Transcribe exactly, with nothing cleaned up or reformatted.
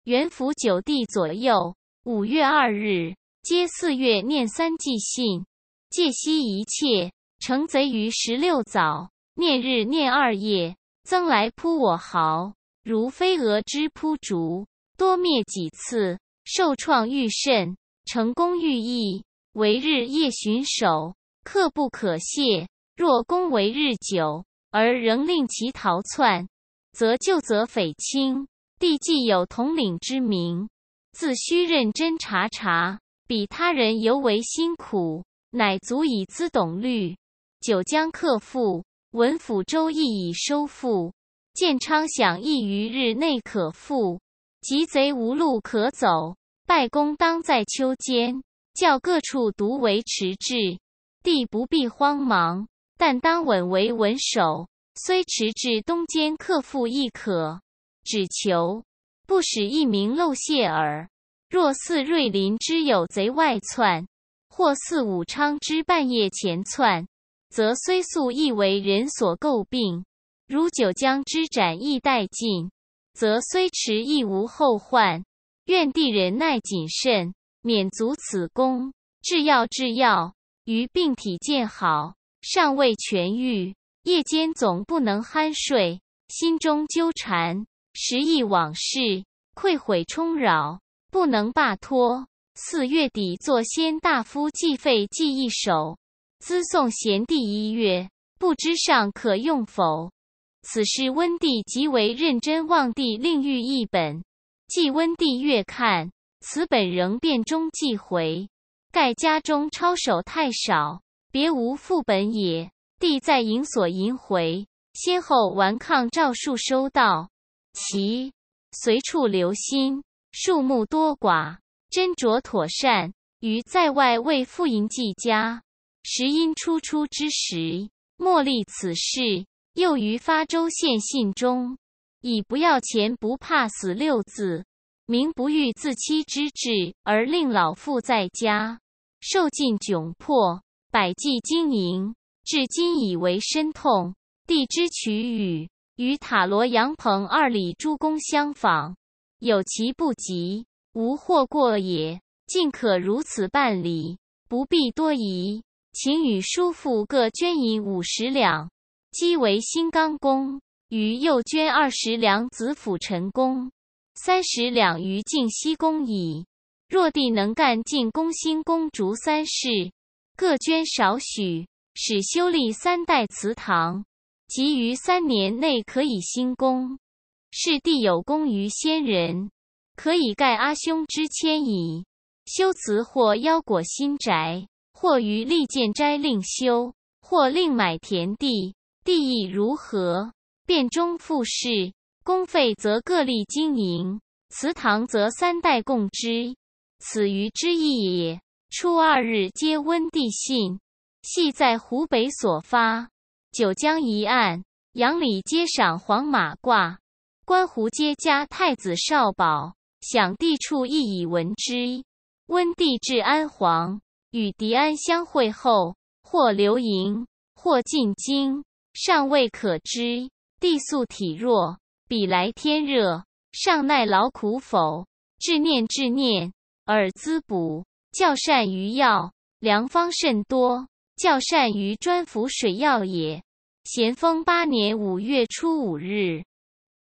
元符九地左右，五月二日，皆四月念三祭信，戒息一切，成贼于十六早，念日念二夜，增来扑我毫，如飞蛾之扑竹，多灭几次，受创愈甚，成功愈易，为日夜巡守，刻不可泄。若攻为日久，而仍令其逃窜，则旧责匪轻，帝既有统领之名，自须认真察察，比他人尤为辛苦，乃足以资懂律。九江克复，闻抚州亦已收复，建昌想亦于日内可复，急贼无路可走，败功当在秋间，教各处独为迟滞。帝不必慌忙，但当稳为稳守，虽迟至东间克复亦可，只求不使一名漏泄耳。若似瑞林之有贼外窜，或似武昌之半夜前窜，则虽速亦为人所诟病；如九江之斩亦殆尽，则虽迟亦无后患。愿帝忍耐谨慎，免足此功。制药制药，于病体见好，尚未痊愈，夜间总不能酣睡，心中纠缠，时忆往事，愧悔冲扰，不能罢脱。四月底作先大夫季废记一首，资送贤弟一月，不知尚可用否？此事温帝极为认真，望帝另御一本。既温帝阅看，此本仍便中寄回，盖家中抄手太少，别无副本也。帝在营所吟回，先后顽抗诏书收到，其随处留心，数目多寡，斟酌妥善，于在外为复营记家。时因初出之时，莫立此事，又于发州县信中，以不要钱不怕死六字，明不欲自欺之志，而令老父在家，受尽窘迫，百计经营，至今已为深痛。帝之取语，与塔罗杨棚二里诸公相仿，有其不及，无或过也。尽可如此办理，不必多疑。请与叔父各捐银五十两，积为新刚公；余又捐二十两子辅臣公，三十两于靖西公矣。若帝能干进宫新公竹三事，各捐少许，使修立三代祠堂，即于三年内可以兴功。是帝有功于先人，可以盖阿兄之谦矣。修祠或腰果新宅，或于利建斋另修，或另买田地，地亦如何？便中复事，公费则各立经营，祠堂则三代共之，此于之意也。初二日皆温帝信，系在湖北所发。九江一案，杨里皆赏黄马褂，关湖皆加太子少保，享地处亦已闻之。温帝至安黄，与狄安相会后，或留营，或进京，尚未可知。帝素体弱，比来天热，尚耐劳苦否？治念治念，尔滋补，较善于药，良方甚多，较善于专服水药也。咸丰八年五月初五日。